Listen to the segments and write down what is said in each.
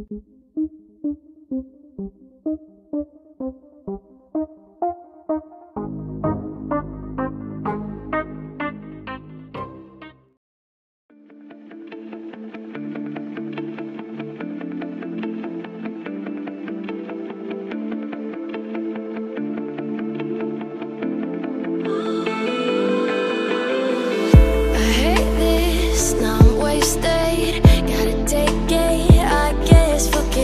Gotta take it, I guess, fuck it.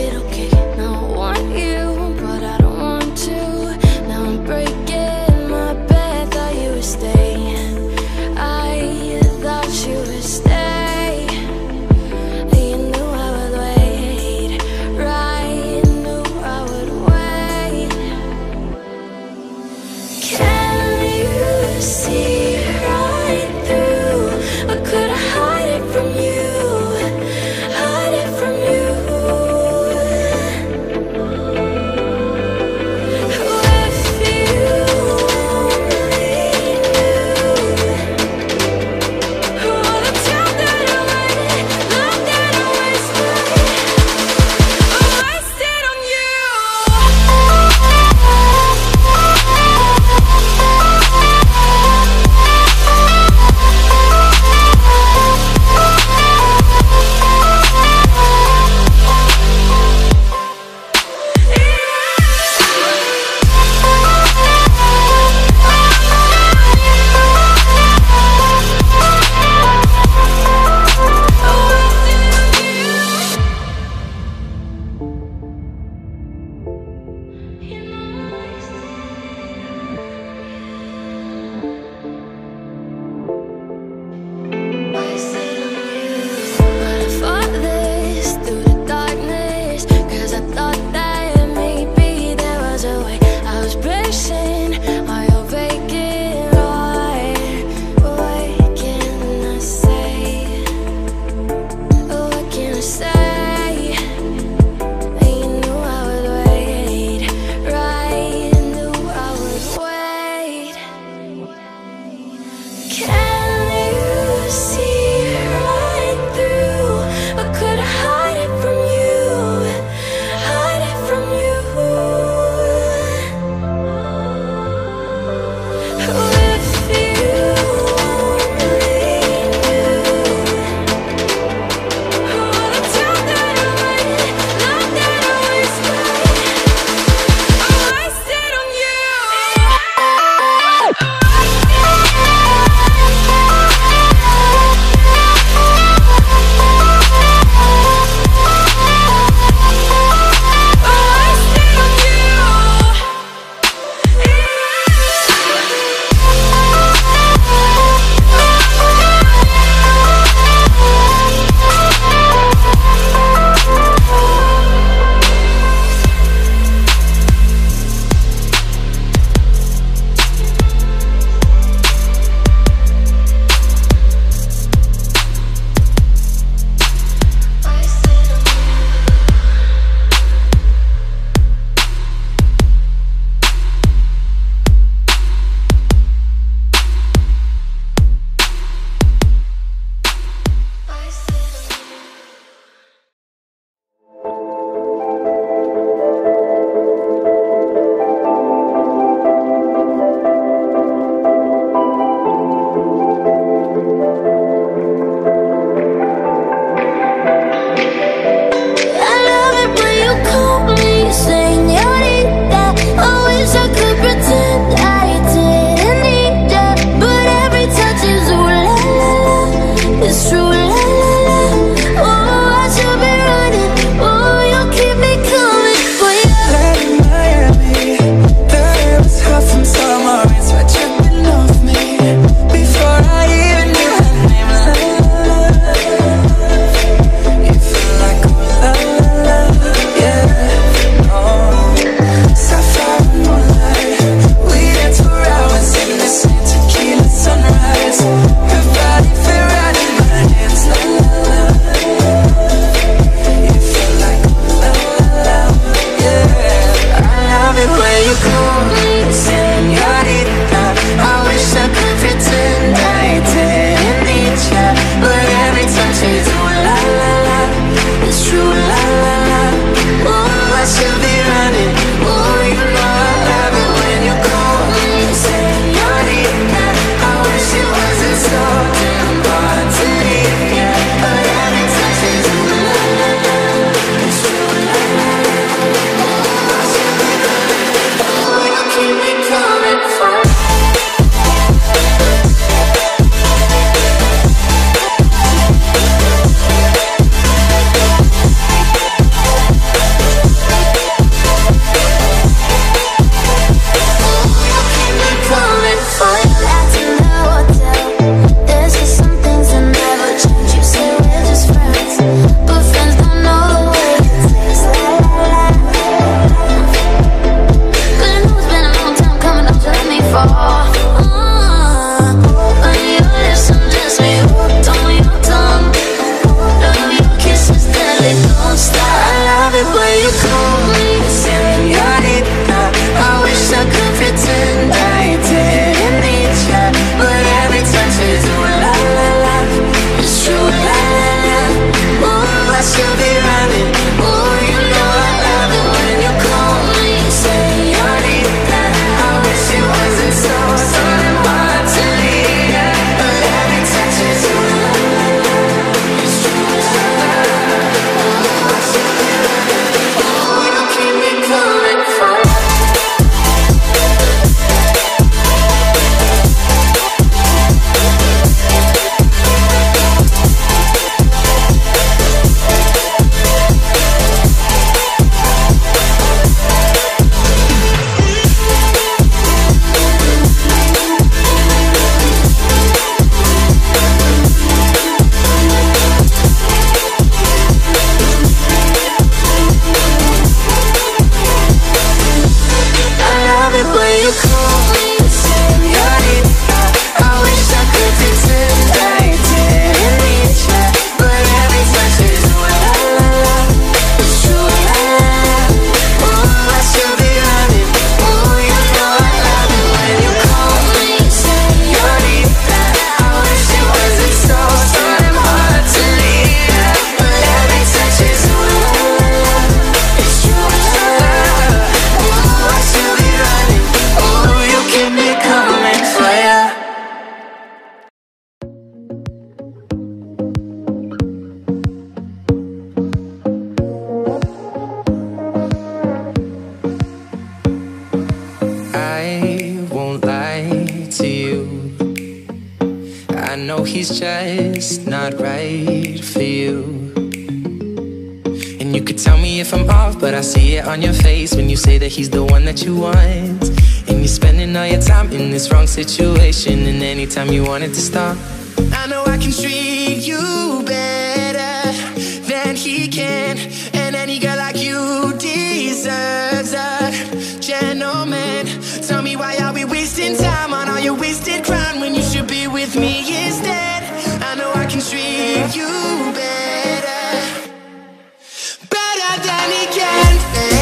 he's just not right for you. And you could tell me if I'm off, but I see it on your face when you say that he's the one that you want. And you're spending all your time in this wrong situation, and anytime you want it to stop. I know I can treat you better than he can, and any girl like you deserves a gentleman. Tell me, why are we wasting time on all your wasted crown when you should be with me instead? I know I can treat you better, better than he can.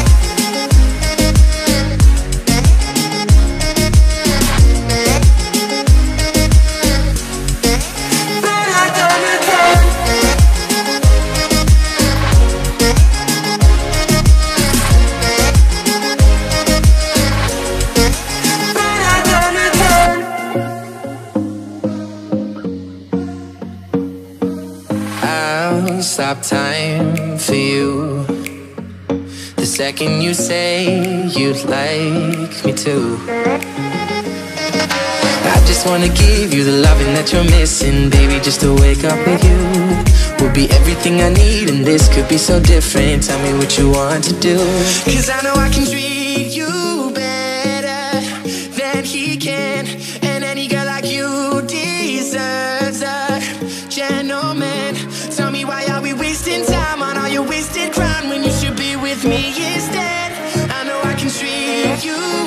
I'll stop time for you the second you say you'd like me to. I just wanna give you the loving that you're missing, baby, just to wake up with you will be everything I need, and this could be so different. Tell me what you want to do, 'cause I know I can treat you better than he can, and any girl like you deserves a gentleman. Tell me, why are we wasting time on all your wasted crown when you should be with me instead? I know I can treat you